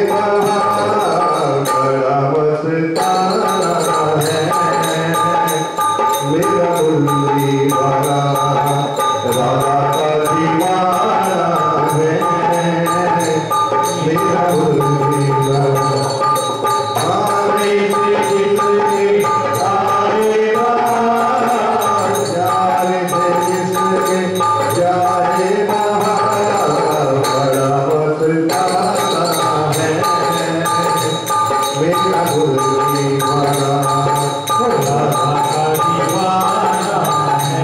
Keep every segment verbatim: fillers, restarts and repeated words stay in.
बड़ा मस्ताना है मेरा मुरली वाला, राधा का दीवाना है मेरा मुरली वाला। आने से जिसके आए बाहर, जाने से जिसके जाए बाहर, बड़ा मस्ताना है मेरा मुरली वाला, राधा का दीवाना है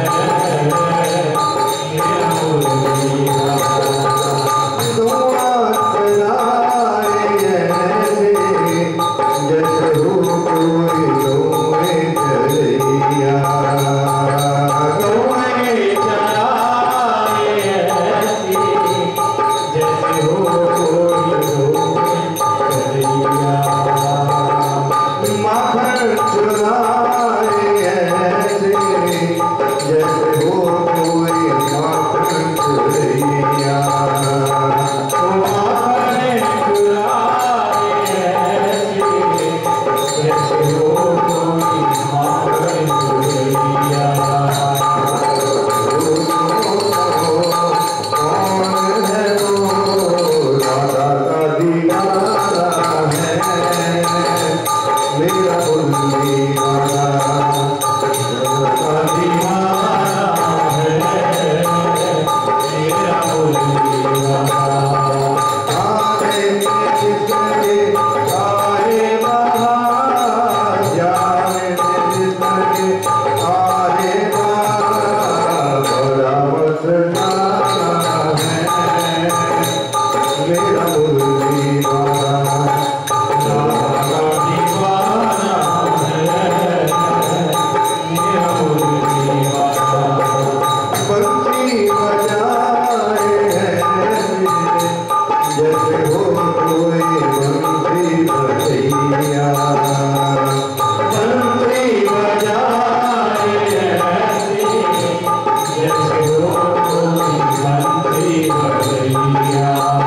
मेरा मुरली वाला। दुआ चलाए ऐसे जैसे हो कोई रोए चलिया, रोए चलाए ऐसे जैसे हो कोई रोए चलिया, माखन चुराए ऐसे जैसे हो कोई माखन चुरैया, माखन चुराए ऐसे जैसे हो कोई माखन चुरैया। कौन है वो राधा का दीवाना है मेरा मुरली वाला, राधा का दीवाना है मेरा मुरली वाला। आने से जिसके आए बाहर, जाने से जिसके आए बाहर, बड़ा मस्ताना है मेरा मुरली वाला, राधा का दीवाना है मेरा मुरली वाला। बंसी बजाए ऐसे जैसे हो कोई बंसी बजैया, बंसी बजाए ऐसे जैसे हो कोई बंसी बजैया,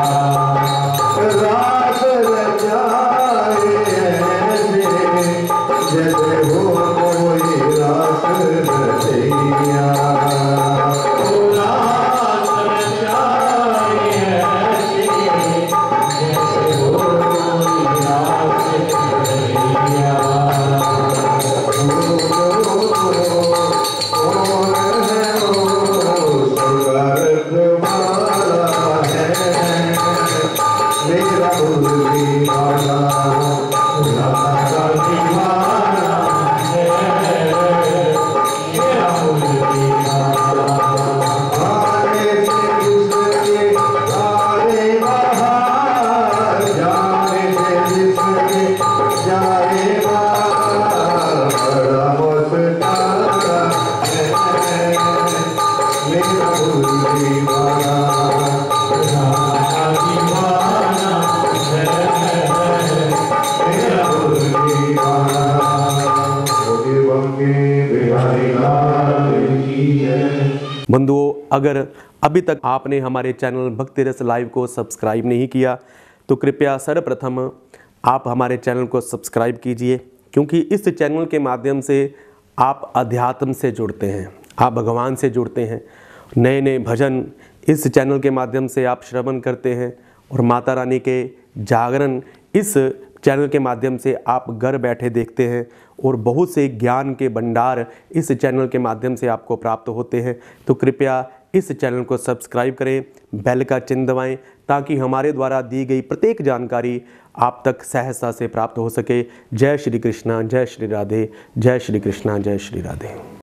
रास रचाए ऐसे जैसे हो कोई रास रचैया, रास रचाए ऐसे जैसे हो कोई रास रचैया। कौन है वो स्वर्ग वाला है मेरा मुरली वाला, राधा का दीवाना है मेरा मुरली वाला। आने से जिसके आए बाहर, जाने से जिसके जाए बाहर, बड़ा मस्ताना है मेरा मुरली वाला, राधा का दीवाना है मेरा मुरली वाला। बोले बंगे बिहारी लाल की जय। बंधुओं, अगर अभी तक आपने हमारे चैनल भक्ति रस लाइव को सब्सक्राइब नहीं किया तो कृपया सर्वप्रथम आप हमारे चैनल को सब्सक्राइब कीजिए, क्योंकि इस चैनल के माध्यम से आप अध्यात्म से जुड़ते हैं, आप भगवान से जुड़ते हैं। नए नए भजन इस चैनल के माध्यम से आप श्रवण करते हैं और माता रानी के जागरण इस चैनल के माध्यम से आप घर बैठे देखते हैं और बहुत से ज्ञान के भंडार इस चैनल के माध्यम से आपको प्राप्त होते हैं। तो कृपया इस चैनल को सब्सक्राइब करें, बेल का चिन्ह दबाएं, ताकि हमारे द्वारा दी गई प्रत्येक जानकारी आप तक सहजता से प्राप्त हो सके। जय श्री कृष्णा, जय श्री राधे, जय श्री कृष्णा, जय श्री राधे।